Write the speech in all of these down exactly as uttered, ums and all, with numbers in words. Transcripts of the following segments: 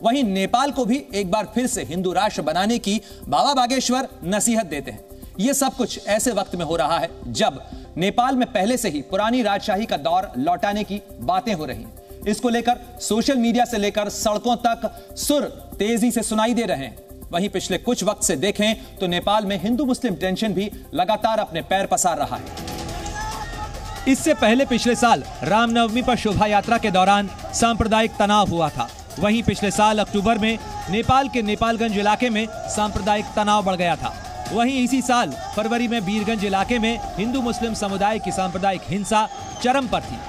वहीं नेपाल को भी एक बार फिर से हिंदू राष्ट्र बनाने की बाबा बागेश्वर नसीहत देते हैं। यह सब कुछ ऐसे वक्त में हो रहा है जब नेपाल में पहले से ही पुरानी राजशाही का दौर लौटाने की बातें हो रही हैं। इसको लेकर सोशल मीडिया से लेकर सड़कों तक सुर तेजी से सुनाई दे रहे हैं। वहीं पिछले कुछ वक्त से देखें तो नेपाल में हिंदू मुस्लिम टेंशन भी लगातार अपने पैर पसार रहा है। इससे पहले पिछले साल रामनवमी पर शोभा यात्रा के दौरान सांप्रदायिक तनाव हुआ था। वहीं पिछले साल अक्टूबर में नेपाल के नेपालगंज इलाके में सांप्रदायिक तनाव बढ़ गया था। वहीं इसी साल फरवरी में बीरगंज इलाके में हिंदू मुस्लिम समुदाय की सांप्रदायिक हिंसा चरम पर थी।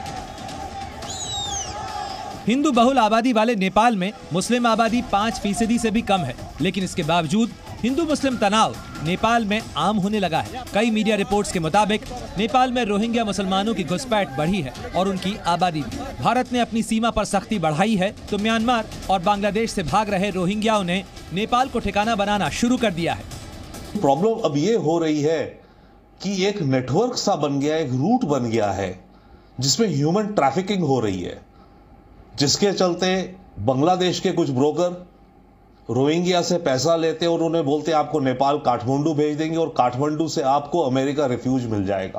हिंदू बहुल आबादी वाले नेपाल में मुस्लिम आबादी पाँच फीसदी से भी कम है, लेकिन इसके बावजूद हिंदू मुस्लिम तनाव नेपाल में आम होने लगा है। कई मीडिया रिपोर्ट्स के मुताबिक नेपाल में रोहिंग्या मुसलमानों की घुसपैठ बढ़ी है और उनकी आबादी भी। भारत ने अपनी सीमा पर सख्ती बढ़ाई है तो म्यांमार और बांग्लादेश से भाग रहे रोहिंग्याओं ने नेपाल को ठिकाना बनाना शुरू कर दिया है। प्रॉब्लम अब ये हो रही है कि एक नेटवर्क सा बन गया, एक रूट बन गया है जिसमें ह्यूमन ट्रैफिकिंग हो रही है, जिसके चलते बांग्लादेश के कुछ ब्रोकर रोहिंग्या से पैसा लेते और उन्हें बोलते आपको नेपाल काठमांडू भेज देंगे और काठमांडू से आपको अमेरिका रिफ्यूज मिल जाएगा।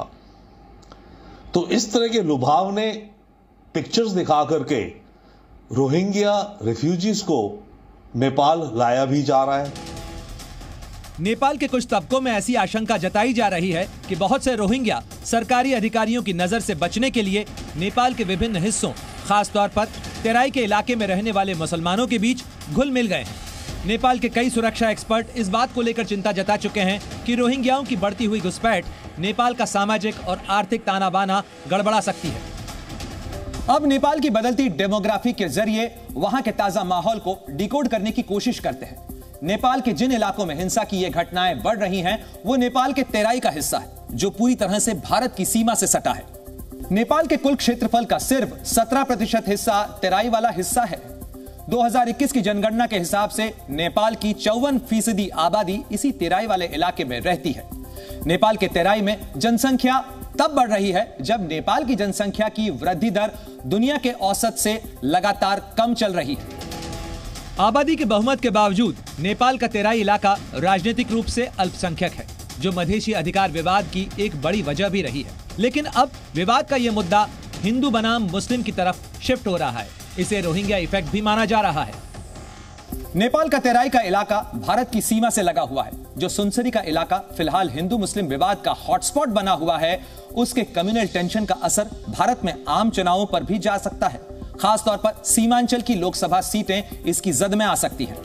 तो इस तरह के लुभावने पिक्चर्स दिखा करके रोहिंग्या रिफ्यूजीज को नेपाल लाया भी जा रहा है। नेपाल के कुछ तबकों में ऐसी आशंका जताई जा रही है कि बहुत से रोहिंग्या सरकारी अधिकारियों की नजर से बचने के लिए नेपाल के विभिन्न हिस्सों, खासतौर पर तेराई के इलाके में रहने वाले मुसलमानों के बीच घुल मिल गए हैं। नेपाल के कई सुरक्षा एक्सपर्ट इस बात को लेकर चिंता जता चुके हैं कि रोहिंग्याओं की बढ़ती हुई घुसपैठ नेपाल का सामाजिक और आर्थिक ताना बाना गड़बड़ा सकती है। अब नेपाल की बदलती डेमोग्राफी के जरिए वहां के ताजा माहौल को डिकोड करने की कोशिश करते हैं। नेपाल के जिन इलाकों में हिंसा की ये घटनाएं बढ़ रही हैं, वो नेपाल के तेराई का हिस्सा है, जो पूरी तरह से भारत की सीमा से सटा है। नेपाल के कुल क्षेत्रफल का सिर्फ सत्रह प्रतिशत हिस्सा तेराई वाला हिस्सा है। दो हज़ार इक्कीस की जनगणना के हिसाब से नेपाल की चौवन फीसदी आबादी इसी तेराई वाले इलाके में रहती है। नेपाल के तेराई में जनसंख्या तब बढ़ रही है जब नेपाल की जनसंख्या की वृद्धि दर दुनिया के औसत से लगातार कम चल रही है। आबादी के बहुमत के बावजूद नेपाल का तेराई इलाका राजनीतिक रूप से अल्पसंख्यक है, जो मधेशी अधिकार विवाद की एक बड़ी वजह भी रही है। लेकिन अब विवाद का यह मुद्दा हिंदू बनाम मुस्लिम की तरफ शिफ्ट हो रहा है। इसे रोहिंग्या इफेक्ट भी माना जा रहा है। नेपाल का तेराई का इलाका भारत की सीमा से लगा हुआ है। जो सुनसरी का इलाका फिलहाल हिंदू मुस्लिम विवाद का हॉटस्पॉट बना हुआ है, उसके कम्युनल टेंशन का असर भारत में आम चुनावों पर भी जा सकता है। खासतौर पर सीमांचल की लोकसभा सीटें इसकी जद में आ सकती हैं।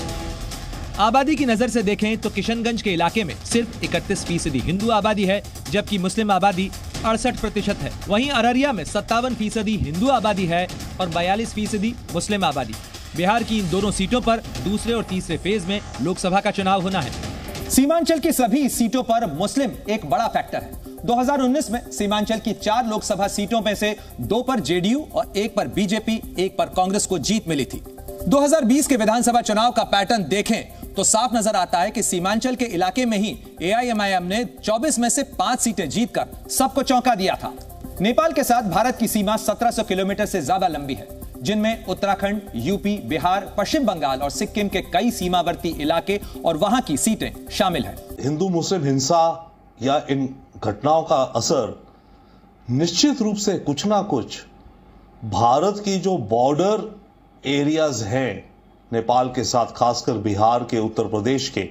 आबादी की नजर से देखें तो किशनगंज के इलाके में सिर्फ इकतीस फीसदी हिंदू आबादी है, जबकि मुस्लिम आबादी अड़सठ प्रतिशत है। वहीं अररिया में सत्तावन फीसदी हिंदू आबादी है और बयालीस फीसदी मुस्लिम आबादी। बिहार की इन दोनों सीटों पर दूसरे और तीसरे फेज में लोकसभा का चुनाव होना है। सीमांचल की सभी सीटों पर मुस्लिम एक बड़ा फैक्टर है। दो हज़ार उन्नीस में सीमांचल की चार लोकसभा सीटों में से दो पर जेडीयू और एक पर बीजेपी, एक पर कांग्रेस को जीत मिली थी। दो हज़ार बीस के विधानसभा चुनाव का पैटर्न देखें तो साफ नजर आता है कि सीमांचल के इलाके में ही एआईएमआईएम ने चौबीस में से पांच सीटें जीतकर सबको चौंका दिया था। नेपाल के साथ भारत की सीमा सत्रह सौ किलोमीटर से ज्यादा लंबी है, जिनमें उत्तराखंड, यूपी, बिहार, पश्चिम बंगाल और सिक्किम के कई सीमावर्ती इलाके और वहां की सीटें शामिल हैं। हिंदू मुस्लिम हिंसा या इन घटनाओं का असर निश्चित रूप से कुछ ना कुछ भारत की जो बॉर्डर एरियाज हैं नेपाल के साथ, खासकर बिहार के, उत्तर प्रदेश के,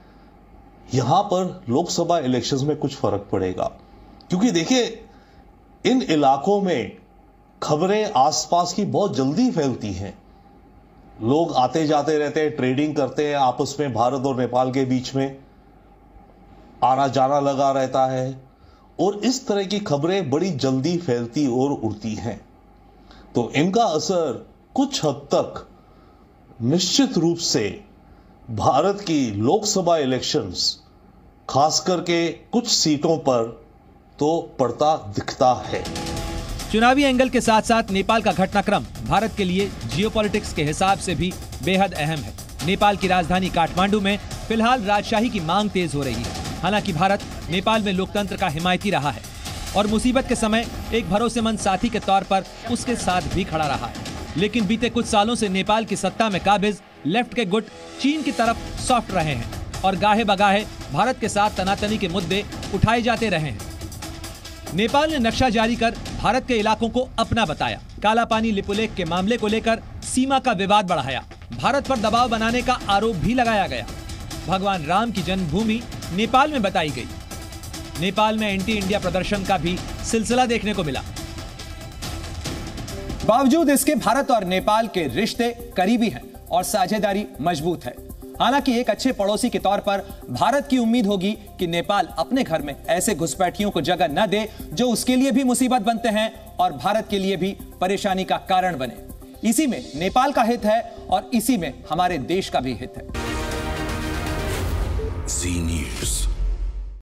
यहां पर लोकसभा इलेक्शंस में कुछ फर्क पड़ेगा। क्योंकि देखिए, इन इलाकों में खबरें आसपास की बहुत जल्दी फैलती हैं। लोग आते जाते रहते हैं, ट्रेडिंग करते हैं आपस में, भारत और नेपाल के बीच में आना जाना लगा रहता है और इस तरह की खबरें बड़ी जल्दी फैलती और उड़ती हैं। तो इनका असर कुछ हद तक निश्चित रूप से भारत की लोकसभा इलेक्शंस, खास करके कुछ सीटों पर तो पड़ता दिखता है। चुनावी एंगल के साथ साथ नेपाल का घटनाक्रम भारत के लिए जियोपॉलिटिक्स के हिसाब से भी बेहद अहम है। नेपाल की राजधानी काठमांडू में फिलहाल राजशाही की मांग तेज हो रही है। हालांकि भारत नेपाल में लोकतंत्र का हिमायती रहा है और मुसीबत के समय एक भरोसेमंद साथी के तौर पर उसके साथ भी खड़ा रहा है। लेकिन बीते कुछ सालों से नेपाल की सत्ता में काबिज लेफ्ट के गुट चीन की तरफ सॉफ्ट रहे हैं और गाहे बगाहे भारत के साथ तनातनी के मुद्दे उठाए जाते रहे हैं। नेपाल ने नक्शा जारी कर भारत के इलाकों को अपना बताया। काला पानी लिपुलेख के मामले को लेकर सीमा का विवाद बढ़ाया। भारत पर दबाव बनाने का आरोप भी लगाया गया। भगवान राम की जन्मभूमि नेपाल में बताई गई। नेपाल में एंटी इंडिया प्रदर्शन का भी सिलसिला देखने को मिला। बावजूद इसके भारत और नेपाल के रिश्ते करीबी हैं और साझेदारी मजबूत है। हालांकि एक अच्छे पड़ोसी के तौर पर भारत की उम्मीद होगी कि नेपाल अपने घर में ऐसे घुसपैठियों को जगह न दे जो उसके लिए भी मुसीबत बनते हैं और भारत के लिए भी परेशानी का कारण बने। इसी में नेपाल का हित है और इसी में हमारे देश का भी हित है। जी न्यूज़।